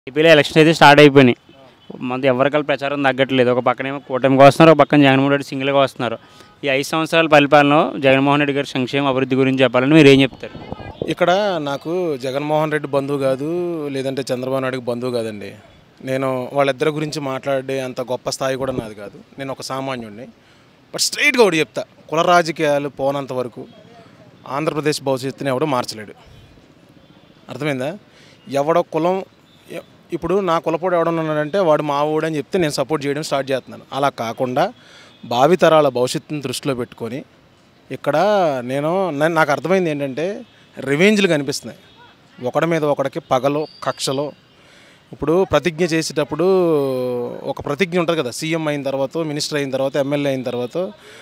ఏపీలో ఎలక్షన్ అయితే స్టార్ట్ అయిపోయినాయి. మనది ఎవరికల్ ప్రచారం తగ్గట్లేదు. ఒక పక్కనేమో కూటమికి వస్తున్నారు, ఒక పక్కన జగన్మోహన్ రెడ్డి సింగిల్గా వస్తున్నారు. ఈ 5 సంవత్సరాల పరిపాలనలో జగన్మోహన్ రెడ్డి గారి సంక్షేమ అభివృద్ధి గురించి చెప్పాలని మీరు ఏం చెప్తారు? ఇక్కడ నాకు జగన్మోహన్ రెడ్డి బంధువు కాదు, లేదంటే చంద్రబాబు నాయుడుకి బంధువు కాదండి. నేను వాళ్ళిద్దరి గురించి మాట్లాడే అంత గొప్ప స్థాయి కూడా నాది కాదు. నేను ఒక సామాన్యుడిని. బట్ స్ట్రైట్గా ఒకటి చెప్తా, కుల రాజకీయాలు పోనంత వరకు ఆంధ్రప్రదేశ్ భవిష్యత్తుని ఎవడో మార్చలేడు. అర్థమైందా? ఎవడో కులం, ఇప్పుడు నా కులపోడు ఎవడన్నాడంటే వాడు మా ఊడు అని చెప్తే నేను సపోర్ట్ చేయడం స్టార్ట్ చేస్తున్నాను. అలా కాకుండా భావితరాల భవిష్యత్తుని దృష్టిలో పెట్టుకొని ఇక్కడ నాకు అర్థమైంది ఏంటంటే రివెంజ్లు కనిపిస్తున్నాయి. ఒకడి మీద ఒకడికి పగలో కక్షలో. ఇప్పుడు ప్రతిజ్ఞ చేసేటప్పుడు ఒక ప్రతిజ్ఞ ఉంటుంది కదా, సీఎం అయిన తర్వాత, మినిస్టర్ అయిన తర్వాత, ఎమ్మెల్యే అయిన తర్వాత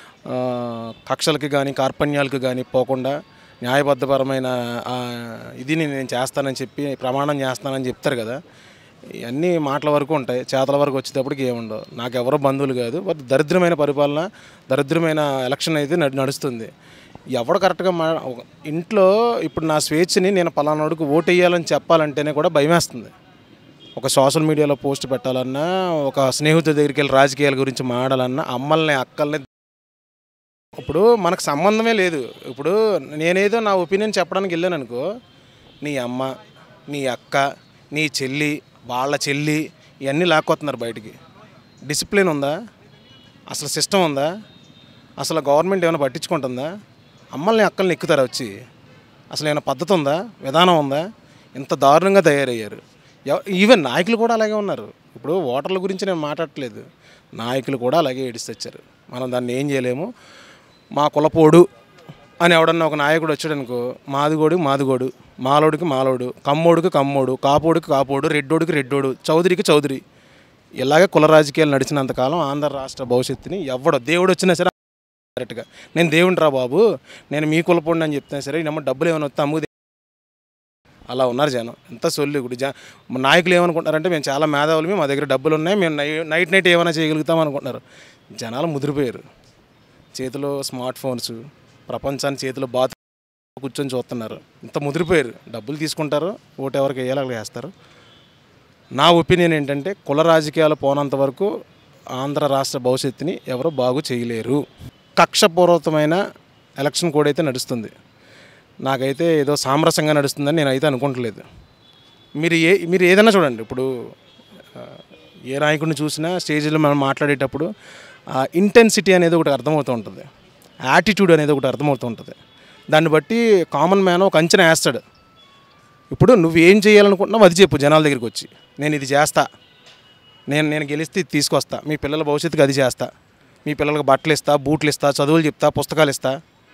కక్షలకి కానీ కార్పణ్యాలకు కానీ పోకుండా న్యాయబద్ధపరమైన ఇదిని నేను చేస్తానని చెప్పి ప్రమాణం చేస్తానని చెప్తారు కదా. ఇవన్నీ మాటల వరకు ఉంటాయి, చేతల వరకు వచ్చేటప్పటికి ఏముండవు. నాకు ఎవరో బంధువులు కాదు. బట్ దరిద్రమైన పరిపాలన, దరిద్రమైన ఎలక్షన్ అయితే నడుస్తుంది. ఎవడు కరెక్ట్గా ఇంట్లో ఇప్పుడు నా స్వేచ్ఛని నేను పలానాడికి ఓటు వేయాలని చెప్పాలంటేనే కూడా భయమేస్తుంది. ఒక సోషల్ మీడియాలో పోస్ట్ పెట్టాలన్నా, ఒక స్నేహితుల దగ్గరికి వెళ్ళి రాజకీయాల గురించి మాడాలన్నా అమ్మల్ని అక్కల్ని ఇప్పుడు మనకు సంబంధమే లేదు. ఇప్పుడు నేనేదో నా ఒపీనియన్ చెప్పడానికి వెళ్ళాను అనుకో, నీ అమ్మ, నీ అక్క, నీ చెల్లి, వాళ్ళ చెల్లి ఇవన్నీ లాక్కొస్తున్నారు బయటికి. డిసిప్లిన్ ఉందా? అసలు సిస్టమ్ ఉందా? అసలు గవర్నమెంట్ ఏమైనా పట్టించుకుంటుందా? అమ్మల్ని అక్కల్ని ఎక్కుతారా వచ్చి? అసలు ఏమైనా పద్ధతి ఉందా? విధానం ఉందా? ఇంత దారుణంగా తయారయ్యారు. ఈవెన్ నాయకులు కూడా అలాగే ఉన్నారు. ఇప్పుడు ఓటర్ల గురించి నేను మాట్లాడట్లేదు, నాయకులు కూడా అలాగే ఏడిస్తొచ్చారు. మనం దాన్ని ఏం చేయలేము. మా కులపోడు అని ఎవడన్నా ఒక నాయకుడు వచ్చాడనుకో, మాదిగోడికి మాదిగోడు, మాలోడికి మాలోడు, కమ్మోడికి కమ్మోడు, కాపోడికి కాపోడు, రెడ్డోడికి రెడ్డోడు, చౌదరికి చౌదరి. ఇలాగే కుల రాజకీయాలు నడిచినంతకాలం ఆంధ్ర రాష్ట్ర భవిష్యత్తుని ఎవడో దేవుడు వచ్చినా సరే కరెక్ట్గా, నేను దేవుని రా బాబు, నేను మీ కులపోడిని అని చెప్తున్నా సరే, నమ్మ డబ్బులు ఏమైనా వస్తే అమ్ముకు అలా ఉన్నారు జనం. ఎంత సొల్లు. ఇప్పుడు నాయకులు ఏమనుకుంటున్నారంటే మేము చాలా మేధావులు, మా దగ్గర డబ్బులు ఉన్నాయి, మేము నైట్ ఏమైనా చేయగలుగుతాం అనుకుంటున్నారు. జనాలు ముదిరిపోయారు. చేతిలో స్మార్ట్ ఫోన్స్, ప్రపంచాన్ని చేతిలో బాత్ కూర్చొని చూస్తున్నారు. ఇంత ముదిరిపోయారు. డబ్బులు తీసుకుంటారు, ఓటు ఎవరికి వేయాలి అలా వేస్తారు. నా ఒపీనియన్ ఏంటంటే కుల రాజకీయాలు పోనంత వరకు ఆంధ్ర రాష్ట్ర భవిష్యత్తుని ఎవరు బాగు చేయలేరు. కక్షపూర్వకమైన ఎలక్షన్ కోడ్ అయితే నడుస్తుంది. నాకైతే ఏదో సామరస్యంగా నడుస్తుందని నేనైతే అనుకుంటలేదు. మీరు ఏదైనా చూడండి, ఇప్పుడు ఏ నాయకుడిని చూసినా స్టేజ్లో మనం మాట్లాడేటప్పుడు ఇంటెన్సిటీ అనేది ఒకటి అర్థమవుతూ ఉంటుంది, యాటిట్యూడ్ అనేది ఒకటి అర్థమవుతూ ఉంటుంది. దాన్ని బట్టి కామన్ మ్యాన్ ఒక అంచనా వేస్తాడు. ఇప్పుడు నువ్వు ఏం చేయాలనుకుంటున్నావు అది చెప్పు జనాల దగ్గరికి వచ్చి, నేను ఇది చేస్తా, నేను గెలిస్తే ఇది తీసుకొస్తా, మీ పిల్లల భవిష్యత్తుకి అది చేస్తా, మీ పిల్లలకు బట్టలు ఇస్తా, బూట్లు ఇస్తా, చదువులు చెప్తా, పుస్తకాలు ఇస్తా.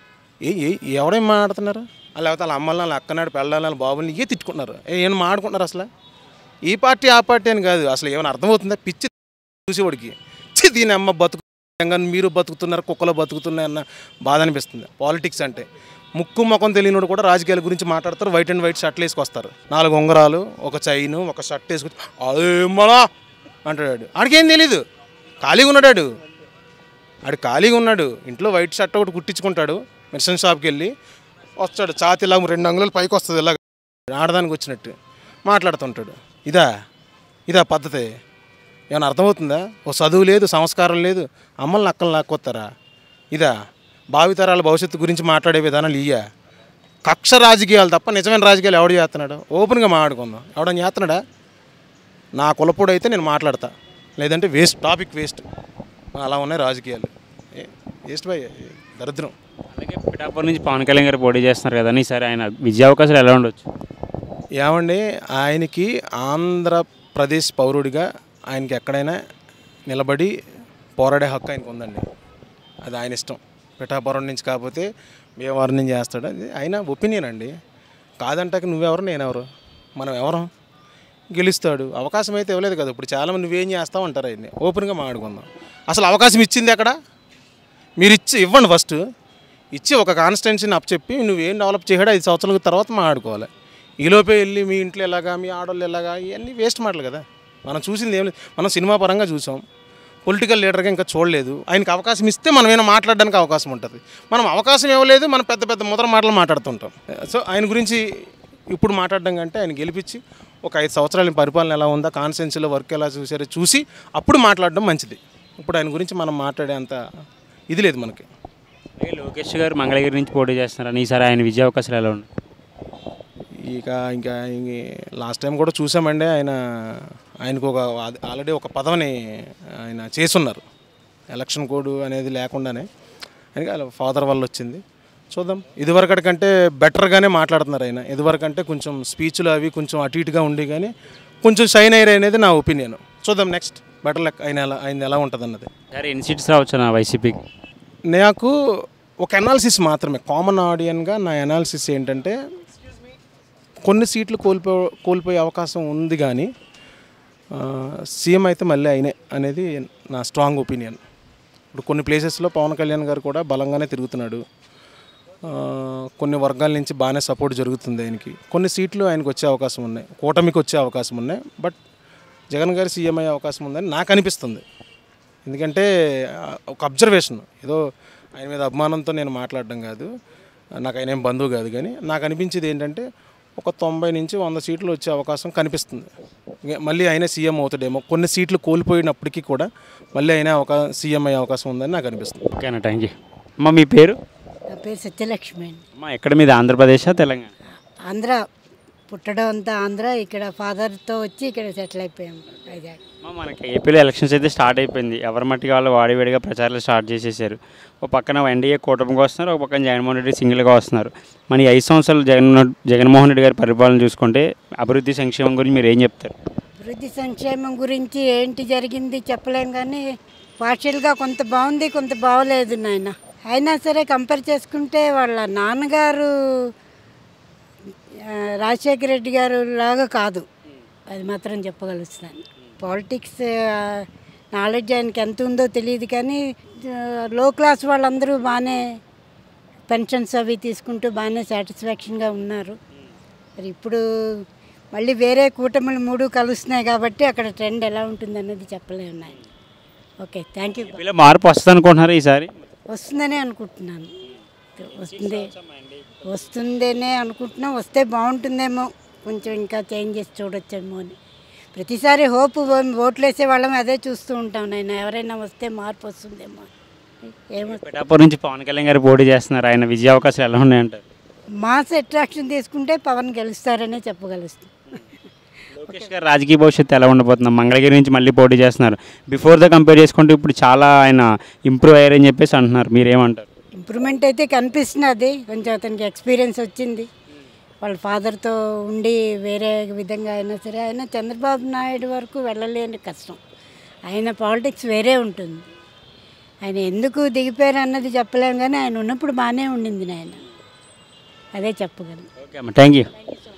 ఎవడేం మాట్లాడుతున్నారు? లేకపోతే వాళ్ళ అమ్మల్ని, వాళ్ళ అక్కనాడు, పెళ్ళాలని, బాబుని ఇవే తిట్టుకుంటున్నారు. ఏం మాట్లాడుకుంటున్నారు? అసలు ఈ పార్టీ ఆ పార్టీ అని కాదు. అసలు ఏమైనా అర్థమవుతుందా? పిచ్చి చూసేవాడికి దీని అమ్మ బతుకు, మీరు బతుకుతున్నారు, కుక్కలో బతుకుతున్నాయి అన్న బాధ అనిపిస్తుంది. పాలిటిక్స్ అంటే ముక్కు ముఖం తెలియనోడు కూడా రాజకీయాల గురించి మాట్లాడతారు. వైట్ అండ్ వైట్ షర్ట్లు వేసుకొస్తారు, 4 ఉంగరాలు, ఒక చైను, ఒక షర్ట్ వేసుకొచ్చి అదేమలా అంటాడు. ఆడికేం తెలీదు, ఖాళీగా ఉన్నాడు. ఆడు ఖాళీగా ఉన్నాడు, ఇంట్లో వైట్ షర్ట్ ఒకటి కుట్టించుకుంటాడు, మెడిసిన్ షాప్కి వెళ్ళి వస్తాడు, ఛాతి ఇలా 2 అంగుళాలు పైకి వస్తుంది, ఇలా ఆడదానికి వచ్చినట్టు మాట్లాడుతుంటాడు. ఇదా పద్ధతి? ఏమైనా అర్థమవుతుందా? ఓ చదువు లేదు, సంస్కారం లేదు, అమ్మల్ని అక్కల్ని లాక్కొస్తారా? ఇదా భావితరాల భవిష్యత్తు గురించి మాట్లాడే విధానాలు? కక్ష రాజకీయాలు తప్ప నిజమైన రాజకీయాలు ఎవడు చేస్తున్నాడు? ఓపెన్గా మాట్లాడుకుందాం. ఎవడని చేస్తున్నాడా? నా కులపోడు అయితే నేను మాట్లాడతా, లేదంటే వేస్ట్, టాపిక్ వేస్ట్. అలా ఉన్నాయి రాజకీయాలు, వేస్ట్ బై, దరిద్రం. అలాగే పిఠాపురం నుంచి పవన్ కళ్యాణ్ గారు పోటీ చేస్తున్నారు కదా, ఈసారి ఆయన విజయ అవకాశాలు ఎలా ఉండొచ్చు? ఏమండి, ఆయనకి ఆంధ్రప్రదేశ్ పౌరుడిగా ఆయనకి ఎక్కడైనా నిలబడి పోరాడే హక్కు ఆయనకు ఉందండి. అది ఆయన ఇష్టం. పిఠాపురం నుంచి కాకపోతే భీమవరం నుంచి చేస్తాడు, అది ఆయన ఒపీనియన్ అండి. కాదంటాక నువ్వెవరు నేనెవరు, మనం ఎవరు? గెలుస్తాడు. అవకాశం అయితే ఇవ్వలేదు కదా. ఇప్పుడు చాలామంది నువ్వేం చేస్తావు అంటారు. ఆయన్ని ఓపెన్గా మాట్లాడుకుందాం. అసలు అవకాశం ఇచ్చింది అక్కడ? మీరు ఇవ్వండి, ఫస్ట్ ఇచ్చి ఒక కాన్స్టిట్యున్సీని అప్పచెప్పి నువ్వేం డెవలప్ చేయడా 5 సంవత్సరాల తర్వాత మాట్లాడుకోవాలి. ఈలోపే వెళ్ళి మీ ఇంట్లో ఎలాగా, మీ ఆడవాళ్ళు ఎలాగా, ఇవన్నీ వేస్ట్ మాటలు కదా. మనం చూసింది ఏం లేదు. మనం సినిమా పరంగా చూసాం, పొలిటికల్ లీడర్గా ఇంకా చూడలేదు. ఆయనకి అవకాశం ఇస్తే మనం ఏమైనా మాట్లాడడానికి అవకాశం ఉంటుంది. మనం అవకాశం ఇవ్వలేదు, మనం పెద్ద పెద్ద ముద్ర మాటలు మాట్లాడుతుంటాం. సో ఆయన గురించి ఇప్పుడు మాట్లాడడం కంటే ఆయన గెలిపించి ఒక 5 సంవత్సరాల పరిపాలన ఎలా ఉందా, కాన్స్టిట్యున్సీలో వర్క్ ఎలా చూసారో చూసి అప్పుడు మాట్లాడడం మంచిది. ఇప్పుడు ఆయన గురించి మనం మాట్లాడే అంత ఇది లేదు మనకి. అలాగే లోకేష్ గారు మంగళగిరి నుంచి పోటీ చేస్తున్నారని ఈసారి ఆయన విజయ అవకాశాలు ఎలా ఉన్నాయి? ఇంకా లాస్ట్ టైం కూడా చూసామండి. ఆయనకు ఆల్రెడీ ఒక పదవిని ఆయన చేసున్నారు. ఎలక్షన్ కోడ్ అనేది లేకుండానే ఆయనకి వాళ్ళ ఫాదర్ వల్ల వచ్చింది. చూద్దాం. ఇదివరకటి కంటే బెటర్గానే మాట్లాడుతున్నారు ఆయన. ఇదివరకంటే కొంచెం స్పీచ్లు అవి కొంచెం అటు ఇటుగా ఉండి కానీ కొంచెం షైన్ అయ్యారు అనేది నా ఒపీనియన్. చూద్దాం నెక్స్ట్ బెటర్ లెక్క ఆయన ఎలా ఉంటుంది అన్నది. సరే, ఎన్ని సీట్స్ రావచ్చు నా వైసీపీకి? నాకు ఒక అనాలిసిస్ మాత్రమే, కామన్ ఆడియన్గా నా అనాలిసిస్ ఏంటంటే కొన్ని సీట్లు కోల్పోయే అవకాశం ఉంది కానీ సీఎం అయితే మళ్ళీ అయినే అనేది నా స్ట్రాంగ్ ఒపీనియన్. ఇప్పుడు కొన్ని ప్లేసెస్లో పవన్ కళ్యాణ్ గారు కూడా బలంగానే తిరుగుతున్నాడు. కొన్ని వర్గాల నుంచి బాగానే సపోర్ట్ జరుగుతుంది ఆయనకి. కొన్ని సీట్లు ఆయనకు వచ్చే అవకాశం ఉన్నాయి, కూటమికి వచ్చే అవకాశం ఉన్నాయి. బట్ జగన్ గారు సీఎం అయ్యే అవకాశం ఉందని నాకు అనిపిస్తుంది. ఎందుకంటే ఒక అబ్జర్వేషన్, ఏదో ఆయన మీద అభిమానంతో నేను మాట్లాడడం కాదు, నాకు ఆయన ఏం బంధువు కాదు. కానీ నాకు అనిపించేది ఏంటంటే ఒక 90 నుంచి 100 సీట్లు వచ్చే అవకాశం కనిపిస్తుంది. మళ్ళీ ఆయన సీఎం అవుతాడేమో. కొన్ని సీట్లు కోల్పోయినప్పటికీ కూడా మళ్ళీ అయినా సీఎం అయ్యే అవకాశం ఉందని నాకు అనిపిస్తుంది. ఓకేనా, థ్యాంక్ యూ. అమ్మ, మీ పేరు? నా పేరు సత్యలక్ష్మి అండి. అమ్మ, ఎక్కడ మీది? ఆంధ్రప్రదేశా తెలంగాణ? ఆంధ్ర, పుట్టడం అంతా ఆంధ్ర. ఇక్కడ ఫాదర్తో వచ్చి ఇక్కడ సెటిల్ అయిపోయాము. వైజాగ్. మనకి ఏపీలో ఎలక్షన్స్ అయితే స్టార్ట్ అయిపోయింది. ఎవరి మట్టికి వాళ్ళు వాడివేడిగా ప్రచారాలు స్టార్ట్ చేసేసారు. ఒక పక్కన ఎన్డీఏ కూటమిగా వస్తున్నారు, ఒక పక్కన జగన్మోహన్ రెడ్డి సింగిల్గా వస్తున్నారు. మన ఈ 5 సంవత్సరాలు జగన్మోహన్ రెడ్డి గారి పరిపాలన చూసుకుంటే అభివృద్ధి సంక్షేమం గురించి మీరు ఏం చెప్తారు? అభివృద్ధి సంక్షేమం గురించి ఏంటి జరిగింది చెప్పలేం కానీ పార్షియల్గా కొంత బాగుంది, కొంత బాగోలేదు నాయన. అయినా సరే కంపేర్ చేసుకుంటే వాళ్ళ నాన్నగారు రాజశేఖర రెడ్డి గారు లాగా కాదు, అది మాత్రం చెప్పగలుగుతాను. పాలిటిక్స్ నాలెడ్జ్ ఆయనకి ఎంత ఉందో తెలియదు కానీ లో క్లాస్ వాళ్ళందరూ బాగానే పెన్షన్స్ అవి తీసుకుంటూ బాగానే సాటిస్ఫాక్షన్గా ఉన్నారు. మరి ఇప్పుడు మళ్ళీ వేరే కూటములు 3 కలుస్తున్నాయి కాబట్టి అక్కడ ట్రెండ్ ఎలా ఉంటుంది అన్నది చెప్పలేము నాయన. Okay, thank you. ఇలా మార్పు వస్తుంది అనుకుంటున్నారు ఈసారి? వస్తుందనే అనుకుంటున్నాను. వస్తుందనే అనుకుంటున్నాం. వస్తే బాగుంటుందేమో, కొంచెం ఇంకా చేంజెస్ చూడొచ్చేమో అని. ప్రతిసారి హోప్ ఓట్లు వేసే వాళ్ళం అదే చూస్తూ ఉంటాం నేను. ఎవరైనా వస్తే మార్పు వస్తుందేమో. ఏమో. పిఠాపురం నుంచి పవన్ కళ్యాణ్ గారు పోటీ చేస్తున్నారు. ఆయన విజయ అవకాశాలు ఎలా ఉన్నాయంటారు? మాస్ అట్రాక్షన్ తీసుకుంటే పవన్ గెలుస్తారనే చెప్పగలుస్తాం. లోకేష్ గారు రాజకీయ భవిష్యత్తు ఎలా ఉండబోతున్నాం? మంగళగిరి నుంచి మళ్ళీ పోటీ చేస్తున్నారు. బిఫోర్ ద కంపేర్ చేసుకుంటే ఇప్పుడు చాలా ఆయన ఇంప్రూవ్ అయ్యారని చెప్పేసి అంటున్నారు. మీరేమంటారు? ఇంప్రూవ్మెంట్ అయితే కనిపిస్తున్నది. కొంచెం అతనికి ఎక్స్పీరియన్స్ వచ్చింది. వాళ్ళ ఫాదర్తో ఉండి వేరే విధంగా అయినా సరే ఆయన చంద్రబాబు నాయుడు వరకు వెళ్ళలేని కష్టం. ఆయన పాలిటిక్స్ వేరే ఉంటుంది. ఆయన ఎందుకు దిగిపోయారు అన్నది చెప్పలేము కానీ ఆయన ఉన్నప్పుడు బాగానే ఉండింది నాయన, అదే చెప్పగలను. ఓకే అమ్మ, థ్యాంక్ యూ.